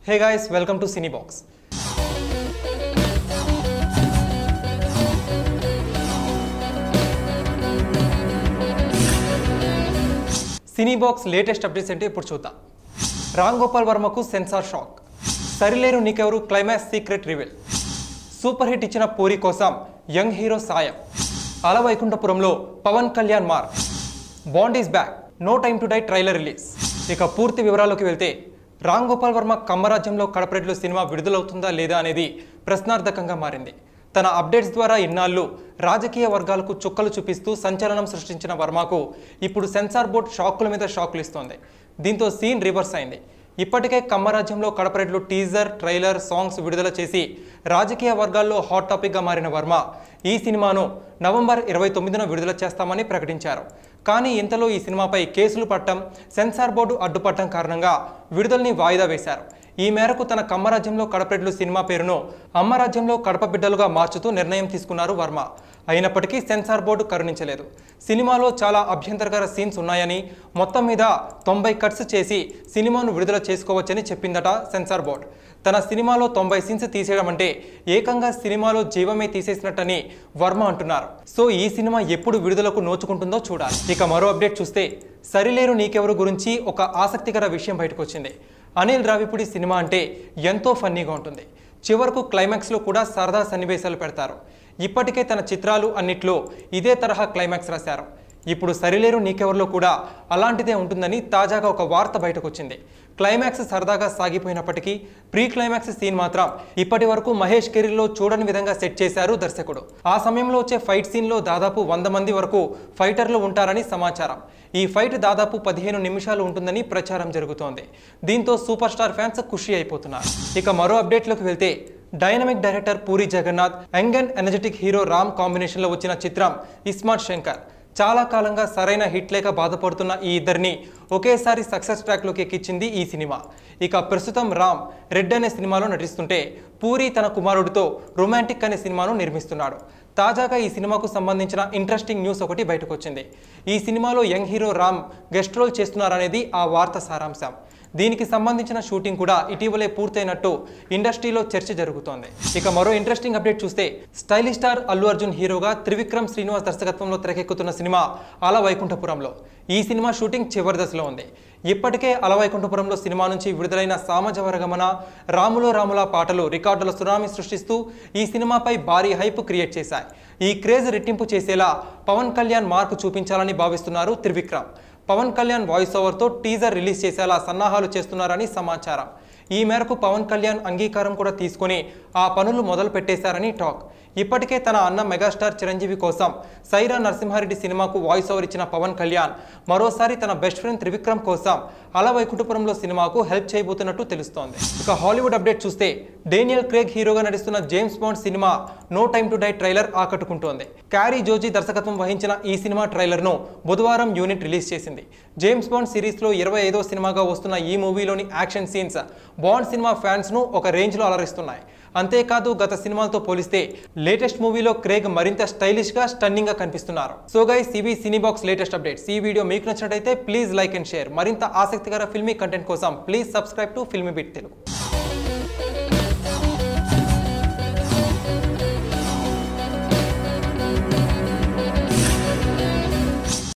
Hey guys, welcome to Cinebox. Cinebox latest updates అంటే ఇప్పుడు చూద్దాం. రామ్ గోపాల్ వర్మకు censor shock. Sarileru Neekevaru climax secret reveal. Super hit ఇచ్చిన పూరి కోసం యంగ్ హీరో సాయం. Ala Vaikunthapurramuloo Pawan Kalyan mark. Bond is back. No Time to Die trailer release. ఇక పూర్తి వివరాల్లోకి వెళ్తే రామ్ గోపాల్ వర్మ కమ్మరాజ్యంలో కడపరెడ్లు సినిమా విడుదలవుతుందా లేదా అనేది ప్రశ్నార్థకంగా మారింది. తన అప్డేట్స్ ద్వారా ఇన్నాళ్ళు రాజకీయ వర్గాలకు చుక్కలు చూపిస్తూ సంచలనం సృష్టించిన వర్మకు ఇప్పుడు సెన్సార్ బోర్డు షాకుల మీద షాకులు ఇస్తోంది. దీంతో సీన్ రివర్స్ అయింది. ఇప్పటికే Kamma Rajyam Lo Kadapa Reddlu teaser, trailer, songs విడుదల చేసి రాజకీయ వర్గాల్లో హాట్ టాపిక్గా మారిన వర్మ ఈ సినిమాను నవంబర్ 29న విడుదల చేస్తామని ప్రకటించారు. కానీ ఇంతలో ఈ సినిమాపై కేసులు పట్టడం, సెన్సార్ బోర్డు అడ్డుపట్టడం కారణంగా విడుదలని వాయిదా వేశారు. ఈ మేరకు తన కమ్మరాజ్యంలో కడపరెడ్లు సినిమా పేరును అమ్మరాజ్యంలో కడప బిడ్డలుగా మార్చుతూ నిర్ణయం తీసుకున్నారు వర్మ. అయినప్పటికీ సెన్సార్ బోర్డు కరుణించలేదు. సినిమాలో చాలా అభ్యంతరకర సీన్స్ ఉన్నాయని, మొత్తం మీద 90 కట్స్ చేసి సినిమాను విడుదల చేసుకోవచ్చని చెప్పిందట సెన్సార్ బోర్డు. తన సినిమాలో 90 సీన్స్ తీసేయడం అంటే ఏకంగా సినిమాలో జీవమే తీసేసినట్టని వర్మ అంటున్నారు. సో ఈ సినిమా ఎప్పుడు విడుదలకు నోచుకుంటుందో చూడాలి. ఇక మరో అప్డేట్ చూస్తే సరిలేరు నీకెవరు గురించి ఒక ఆసక్తికర విషయం బయటకు వచ్చింది. అనిల్ రావిపూడి సినిమా అంటే ఎంతో ఫన్నీగా ఉంటుంది. చివరకు క్లైమాక్స్లో కూడా సరదా సన్నివేశాలు పెడతారు. ఇప్పటికే తన చిత్రాలు అన్నిట్లో ఇదే తరహా క్లైమాక్స్ రాశారు. ఇప్పుడు సరిలేరు నీకెవరిలో కూడా అలాంటిదే ఉంటుందని తాజాగా ఒక వార్త బయటకు వచ్చింది. క్లైమాక్స్ సరదాగా సాగిపోయినప్పటికీ ప్రీ క్లైమాక్స్ సీన్ మాత్రం ఇప్పటి వరకు మహేష్ కెరీర్లో చూడని విధంగా సెట్ చేశారు దర్శకుడు. ఆ సమయంలో వచ్చే ఫైట్ సీన్లో దాదాపు 100 మంది వరకు ఫైటర్లు ఉంటారని సమాచారం. ఈ ఫైట్ దాదాపు 15 నిమిషాలు ఉంటుందని ప్రచారం జరుగుతోంది. దీంతో సూపర్ స్టార్ ఫ్యాన్స్ ఖుషి అయిపోతున్నారు. ఇక మరో అప్డేట్లోకి వెళ్తే dynamic director Puri Jagannath, young and energetic hero Ram కాంబినేషన్లో వచ్చిన చిత్రం ఇస్మార్ట్ శంకర్. చాలా కాలంగా సరైన హిట్ లేక బాధపడుతున్న ఈ ఇద్దరిని ఒకేసారి సక్సెస్ ట్రాక్లోకి ఎక్కించింది ఈ సినిమా. ఇక ప్రస్తుతం రామ్ రెడ్ అనే సినిమాలో నటిస్తుంటే పూరి తన కుమారుడితో రొమాంటిక్ అనే సినిమాను నిర్మిస్తున్నాడు. తాజాగా ఈ సినిమాకు సంబంధించిన ఇంట్రెస్టింగ్ న్యూస్ ఒకటి బయటకు వచ్చింది. ఈ సినిమాలో young hero Ram guest role చేస్తున్నారనేది ఆ వార్త సారాంశం. దీనికి సంబంధించిన షూటింగ్ కూడా ఇటీవలే పూర్తయినట్టు ఇండస్ట్రీలో చర్చ జరుగుతోంది. ఇక మరో ఇంట్రెస్టింగ్ అప్డేట్ చూస్తే స్టైలిష్ స్టార్ అల్లు అర్జున్ హీరోగా త్రివిక్రమ్ శ్రీనివాస్ దర్శకత్వంలో తెరకెక్కుతున్న సినిమా అలవైకుంఠపురంలో. ఈ సినిమా షూటింగ్ చివరి దశలో ఉంది. ఇప్పటికే అలవైకుంఠపురంలో సినిమా నుంచి విడుదలైన సామజవరగమన, రాములో రాముల పాటలు రికార్డుల సునామీ సృష్టిస్తూ ఈ సినిమాపై భారీ హైప్ క్రియేట్ చేశాయి. ఈ క్రేజ్ రెట్టింపు చేసేలా పవన్ కళ్యాణ్ మార్క్ చూపించాలని భావిస్తున్నారు త్రివిక్రమ్. పవన్ కళ్యాణ్ వాయిస్ ఓవర్తో టీజర్ రిలీజ్ చేసేలా సన్నాహాలు చేస్తున్నారని సమాచారం. ఈ మేరకు పవన్ కళ్యాణ్ అంగీకారం కూడా తీసుకొని ఆ పనులు మొదలు పెట్టేశారని టాక్. ఇప్పటికే తన అన్న మెగాస్టార్ చిరంజీవి కోసం సైరా నరసింహారెడ్డి సినిమాకు వాయిస్ ఓవర్ ఇచ్చిన పవన్ కళ్యాణ్ మరోసారి తన బెస్ట్ ఫ్రెండ్ త్రివిక్రమ్ కోసం అలవైకుంఠపురంలో సినిమాకు హెల్ప్ చేయబోతున్నట్టు తెలుస్తోంది. ఇక హాలీవుడ్ అప్డేట్ చూస్తే డేనియల్ క్రేగ్ హీరోగా నటిస్తున్న James Bond cinema No Time to Die trailer ఆకట్టుకుంటోంది. క్యారీ జోజీ దర్శకత్వం వహించిన ఈ సినిమా ట్రైలర్ను బుధవారం యూనిట్ రిలీజ్ చేసింది. జేమ్స్ బాండ్ సిరీస్లో 25వ సినిమాగా వస్తున్న ఈ మూవీలోని యాక్షన్ సీన్స్ బాండ్ సినిమా ఫ్యాన్స్ను ఒక రేంజ్లో అలరిస్తున్నాయి. అంతేకాదు గత సినిమాలతో పోలిస్తే లేటెస్ట్ మూవీలో క్రేగ్ మరింత స్టైలిష్గా, స్టన్నింగ్గా కనిపిస్తున్నారు. సో గైస్, ఇవి సినీబాక్స్ లేటెస్ట్ అప్డేట్స్. ఈ వీడియో మీకు నచ్చినట్లయితే ప్లీజ్ లైక్ అండ్ షేర్. మరింత ఆసక్తికర ఫిల్మీ కంటెంట్ కోసం please subscribe to Filmibeat Telugu.